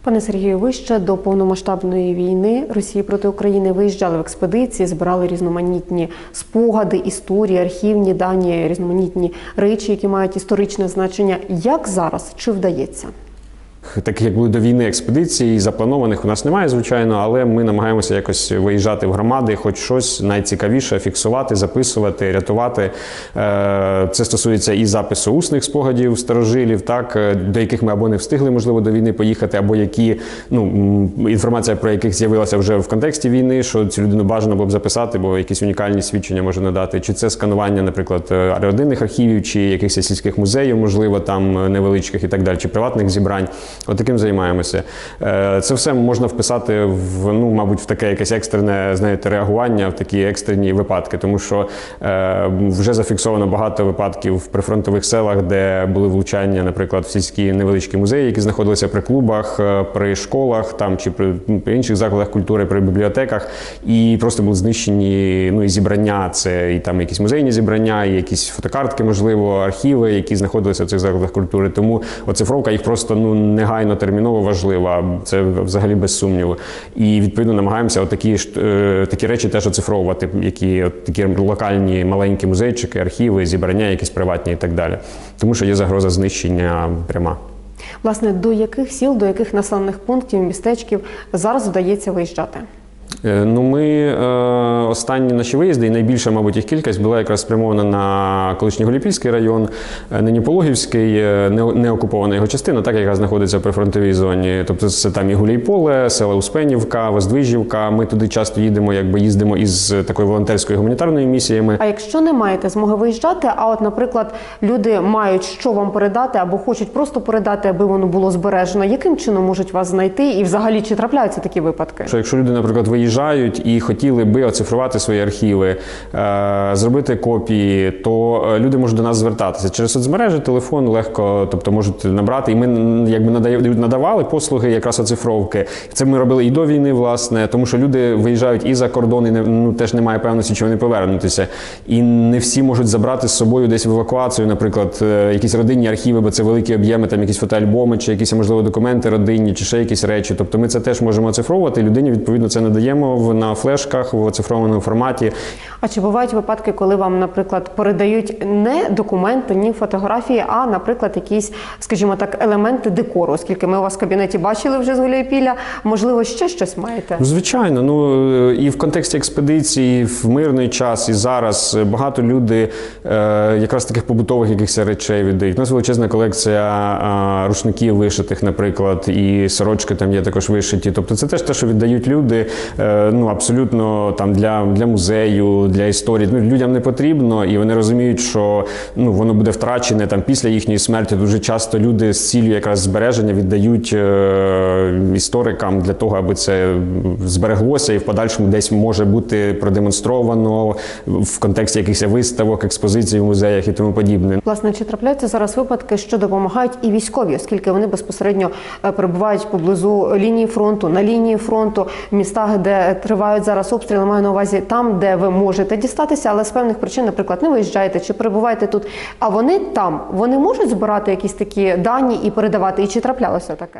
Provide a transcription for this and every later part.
Пане Сергію, ви ще до повномасштабної війни Росії проти України виїжджали в експедиції, збирали різноманітні спогади, історії, архівні дані, різноманітні речі, які мають історичне значення. Як зараз? Чи вдається? Таких, як були до війни експедицій, запланованих у нас немає, звичайно, але ми намагаємося якось виїжджати в громади, хоч щось найцікавіше фіксувати, записувати, рятувати. Це стосується і запису усних спогадів старожилів, так, до яких ми або не встигли, можливо, до війни поїхати, або які, інформація про яких з'явилася вже в контексті війни, що цю людину бажано було б записати, бо якісь унікальні свідчення може надати. Чи це сканування, наприклад, родинних архівів, чи якихось сільських музеїв, можливо, там невеличких і так далі, чи приватних зібрань. Таким займаємося. Це все можна вписати мабуть, в таке якесь екстрене, реагування, в такі екстрені випадки, тому що вже зафіксовано багато випадків в прифронтових селах, де були влучання, наприклад, в сільські невеличкі музеї, які знаходилися при клубах, при школах, там, чи при інших закладах культури, при бібліотеках, і просто були знищені, і зібрання, це і там якісь музейні зібрання, і якісь фотокартки, можливо, архіви, які знаходилися в цих закладах культури. Тому оцифровка їх просто, негайно, терміново важлива, це взагалі без сумніву. І, відповідно, намагаємося такі речі теж оцифровувати, такі локальні маленькі музейчики, архіви, зібрання, якісь приватні і так далі. Тому що є загроза знищення пряма. Власне, до яких сіл, до яких населених пунктів, містечків зараз вдається виїжджати? Ми останні наші виїзди, і найбільша, мабуть, їх кількість була якраз спрямована на колишній Гуляйпільський район, нині Пологівський, не окупована його частина, так, яка знаходиться в прифронтовій зоні. Тобто це там і Гуляйполе, села Успенівка, Воздвижівка. Ми туди часто їздимо із такою волонтерською гуманітарною місіями. А якщо не маєте змоги виїжджати, а наприклад, люди мають що вам передати або хочуть просто передати, аби воно було збережено, яким чином можуть вас знайти і взагалі чи трапляються такі випадки? Якщо люди, наприклад, виїжджають і хотіли би оцифрувати свої архіви, зробити копії, то люди можуть до нас звертатися. Через соцмережі, телефон легко, тобто можуть набрати. І ми надавали послуги якраз оцифровки. Це ми робили і до війни, власне, тому що люди виїжджають і за кордон, і теж немає певності, чи вони повернутися. І не всі можуть забрати з собою десь в евакуацію, наприклад, якісь родинні архіви, бо це великі об'єми, там якісь фотоальбоми, чи якісь, можливо, документи родинні, чи ще якісь речі. Тобто ми це теж можемо оцифровувати, і людині, відповідно, це надаємо на флешках, в оцифрованому форматі. А чи бувають випадки, коли вам, наприклад, передають не документи, ні фотографії, а, наприклад, якісь, скажімо так, елементи декору, оскільки ми у вас в кабінеті бачили вже з Гуляйпілля, можливо, ще щось маєте? Звичайно. І в контексті експедиції, в мирний час, і зараз багато люди якраз таких побутових якихось речей віддають. У нас величезна колекція рушників вишитих, наприклад, і сорочки там є також вишиті. Тобто це теж те, що віддають люди, абсолютно там для музею, для історії. Людям не потрібно, і вони розуміють, що воно буде втрачене там після їхньої смерті. Дуже часто люди з ціллю якраз збереження віддають історикам для того, аби це збереглося і в подальшому десь може бути продемонстровано в контексті якихось виставок, експозицій в музеях і тому подібне. Власне, чи трапляються зараз випадки, що допомагають і військові, оскільки вони безпосередньо перебувають поблизу лінії фронту, на лінії фронту, в містах, де тривають зараз обстріли, маю на увазі там, де ви можете дістатися, але з певних причин, наприклад, не виїжджаєте чи перебуваєте тут, а вони там, вони можуть збирати якісь такі дані і передавати, і чи траплялося таке?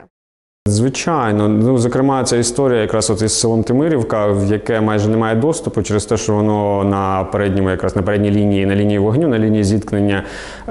Звичайно. Зокрема, ця історія якраз із селом Тимирівка, в яке майже немає доступу через те, що воно на передній лінії, на лінії вогню, на лінії зіткнення.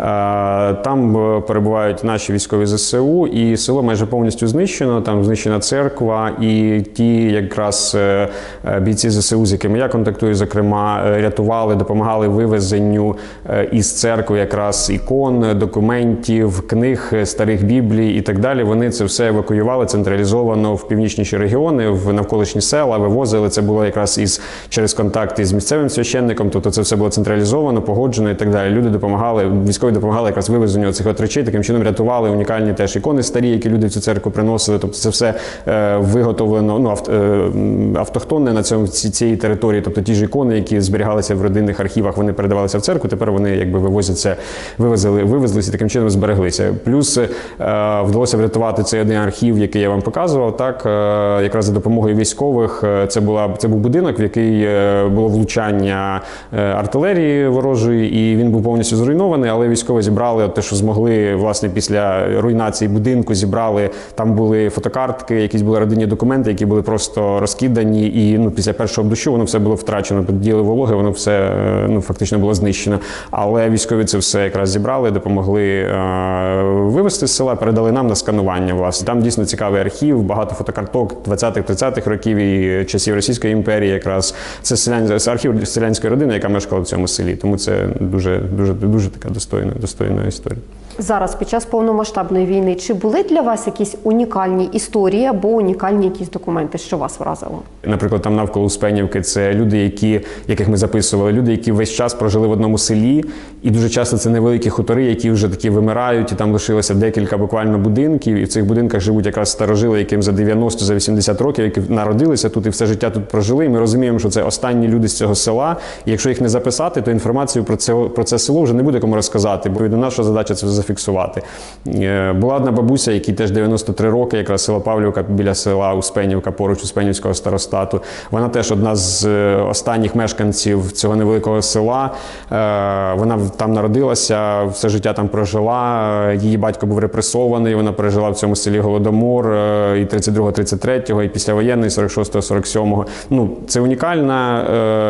Там перебувають наші військові ЗСУ, і село майже повністю знищено, там знищена церква, і ті якраз бійці ЗСУ, з якими я контактую, зокрема, рятували, допомагали вивезенню із церкви якраз ікон, документів, книг, старих біблій і так далі. Вони це все евакуювали централізовано в північніші регіони, в навколишні села, вивозили. Це було якраз через контакти з місцевим священником, тобто це все було централізовано, погоджено і так далі. Люди допомагали, військові допомагали якраз вивезенню цих речей, таким чином рятували унікальні теж ікони старі, які люди в цю церкву приносили. Тобто це все виготовлено, автохтонне на цій території, тобто ті ж ікони, які зберігалися в родинних архівах, вони передавалися в церкву, тепер вони вивезлися і таким чином збереглися. Плюс вдалося врятувати цей один архів, який я вам показував, так, якраз за допомогою військових, це був будинок, в який було влучання артилерії ворожої, і він був повністю зруйнований, але військові зібрали те, що змогли, власне, після руйнації будинку, зібрали, там були фотокартки, якісь були родинні документи, які були просто розкидані, і після першого дощу воно все було втрачено, підділи вологи, воно все фактично було знищено. Але військові це все якраз зібрали, допомогли вивезти з села, передали нам на сканування, власне. Там дійсно цікавий архів, багато фотокарток 20-30-х років і часів Російської імперії якраз. Це архів селянської родини, яка мешкала в цьому селі. Тому це дуже така достойна історія. Зараз, під час повномасштабної війни, чи були для вас якісь унікальні історії або унікальні якісь документи, що вас вразило? Наприклад, там навколо Успенівки це люди, яких ми записували, люди, які весь час прожили в одному селі, і дуже часто це невеликі хутори, які вже такі вимирають, і там лишилося декілька буквально будинків, і в цих будинках живуть якраз старожили, яким за 90, за 80 років, які народилися тут і все життя тут прожили, і ми розуміємо, що це останні люди з цього села, і якщо їх не записати, то інформацію про це село вже не буде кому розказати, бо наша задача це зафіксувати. Була одна бабуся, якій теж 93 роки, якраз село Павлівка біля села Успенівка, поруч Успенівського старостату. Вона теж одна з останніх мешканців цього невеликого села. Вона там народилася, все життя там прожила. Її батько був репресований, вона пережила в цьому селі Голодомор і 32-го, 33-го, і післявоєнний, 46-го, 47-го. Це унікальна,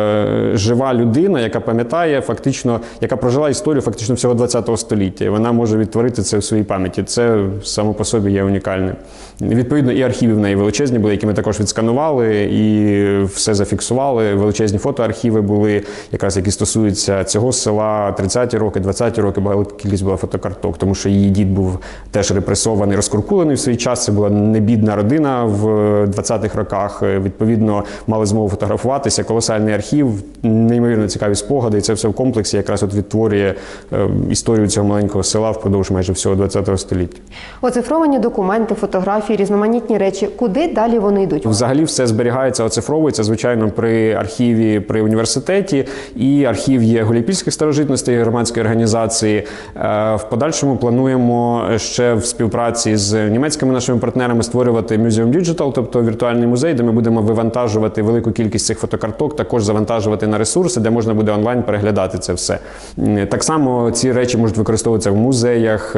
жива людина, яка пам'ятає фактично, яка прожила історію фактично всього 20-го століття. І вона може відтворити це в своїй пам'яті. Це само по собі є унікальним. Відповідно, і архіви в неї величезні були, які ми також відсканували і все зафіксували. Величезні фотоархіви були, якраз які стосуються цього села, 30-ті роки, 20-ті роки, багато кількість була фотокарток, тому що її дід був теж репресований, розкуркулений в свій час. Це була небідна родина в 20-х роках. Відповідно, мали змогу фотографуватися. Колосальний архів, неймовірно цікаві спогади. І це все в комплексі якраз відтворює історію цього маленького села впродовж майже всього 20-го століття. Оцифровані документи, фотографії, різноманітні речі. Куди далі вони йдуть? Взагалі все зберігається, оцифровується, звичайно, при архіві при університеті. І архів є Гуляйпільських старожитностей, громадської організації. В подальшому плануємо ще в співпраці з німецькими нашими партнерами створювати Museum Digital, тобто віртуальний музей, де ми будемо вивантажувати велику кількість цих фотокарток, також завантажувати на ресурси, де можна буде онлайн переглядати це все. Так само ці речі можуть використовуватися в музеях.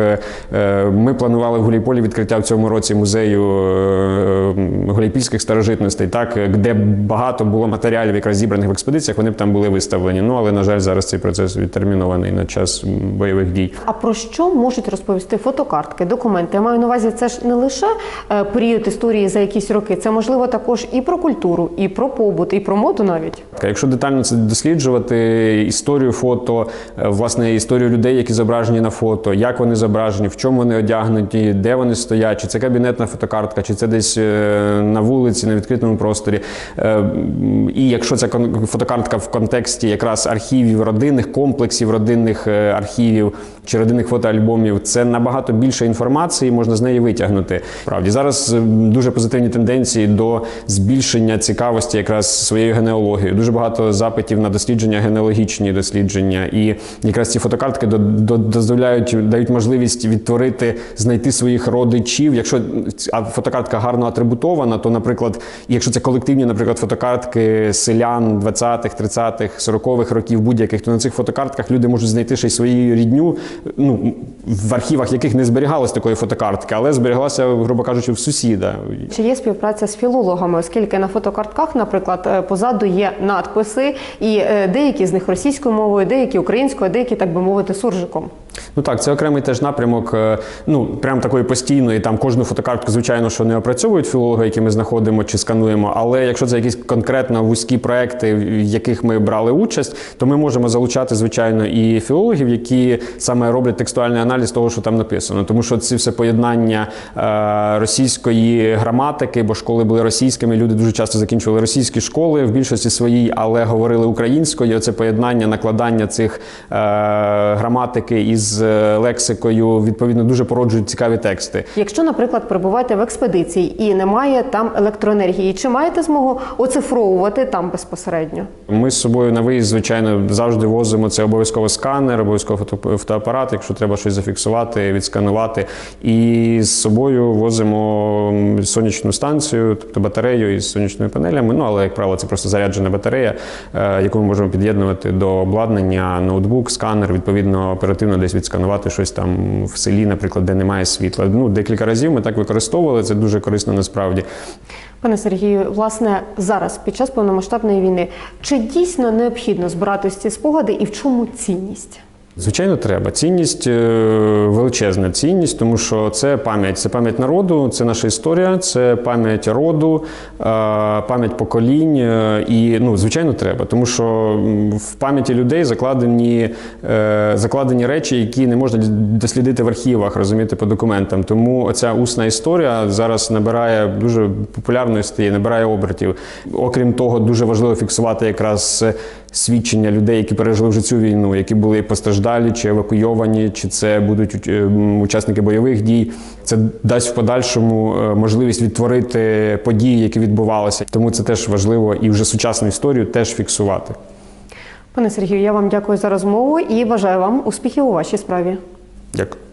Ми планували в Гуляйполі відкриття в цьому році музею Гуляйпільських старожитностей, так, де багато було матеріалів, якраз зібраних в експедиціях, вони б там були виставлені. Але, на жаль, зараз цей процес відтермінований на час бойових дій. А про що можуть розповісти фотокартки, документи? Я маю на увазі, це ж не лише період історії за якісь роки, це, можливо, також і про культуру, і про побут, і про моду навіть. Якщо детально це досліджувати, історію фото, власне, історію людей, які зображені на фото, як вони зображені, в чому вони одягнуті, де вони стоять, чи це кабінетна фотокартка, чи це десь на вулиці, на відкритому просторі. І якщо ця фотокартка в контексті якраз архівів, родинних комплексів, родинних архівів чи родинних фотоальбомів, це набагато більше інформації, можна з неї витягнути. Правді, зараз дуже позитивні тенденції до збільшення цікавості якраз своєю генеалогією. Дуже багато запитів на дослідження, генеалогічні дослідження. І якраз ці фотокартки дають можливість відтворити, знайти своїх родичів. Якщо фотокартка гарно атрибутована, то, наприклад, якщо це колективні, наприклад, фотокартки селян 20-х, 30-х, 40-х років будь-яких, то на цих фотокартках люди можуть знайти ще й свою рідню, в архівах яких не зберігалось такої фотокартки, але зберігалася, грубо кажучи, в сусіда. Чи є співпраця з філологами, оскільки на фотокартках, наприклад, позаду є надписи, і деякі з них російською мовою, деякі українською, а деякі, так би мовити, суржиком? Так, це окремий теж напрямок, прям такої постійної, там кожну фотокартку, звичайно, що не опрацьовують філологи, які ми знаходимо чи скануємо, але якщо це якісь конкретно вузькі проекти, в яких ми брали участь, то ми можемо залучати, звичайно, і філологів, які саме роблять текстуальний аналіз того, що там написано. Тому що ці все поєднання російської граматики, бо школи були російськими, люди дуже часто закінчували російські школи в більшості своїй, але говорили українською, і оце поєднання, накладання цих граматики із із лексикою, відповідно, дуже породжують цікаві тексти. Якщо, наприклад, перебуваєте в експедиції і немає там електроенергії, чи маєте змогу оцифровувати там безпосередньо? Ми з собою на виїзд, звичайно, завжди возимо, це обов'язково сканер, обов'язково фотоапарат, якщо треба щось зафіксувати, відсканувати. І з собою возимо сонячну станцію, тобто батарею із сонячними панелями, ну, але, як правило, це просто заряджена батарея, яку ми можемо під'єднувати до обладнання, ноутбук, сканер, відповідно, оперативно десь відсканувати щось там в селі, наприклад, де немає світла. Ну, декілька разів ми так використовували, це дуже корисно насправді. Пане Сергію, власне, зараз, під час повномасштабної війни, чи дійсно необхідно збирати ці спогади і в чому цінність? Звичайно, треба. Цінність, величезна цінність, тому що це пам'ять народу, це наша історія, це пам'ять роду, пам'ять поколінь. І, ну, звичайно, треба, тому що в пам'яті людей закладені речі, які не можна дослідити в архівах, розумієте, по документам. Тому оця усна історія зараз набирає дуже популярної стає, набирає обертів. Окрім того, дуже важливо фіксувати якраз свідчення людей, які пережили вже цю війну, які були постраждалі, чи евакуйовані, чи це будуть учасники бойових дій. Це дасть в подальшому можливість відтворити події, які відбувалися. Тому це теж важливо і вже сучасну історію теж фіксувати. Пане Сергію, я вам дякую за розмову і бажаю вам успіхів у вашій справі. Дякую.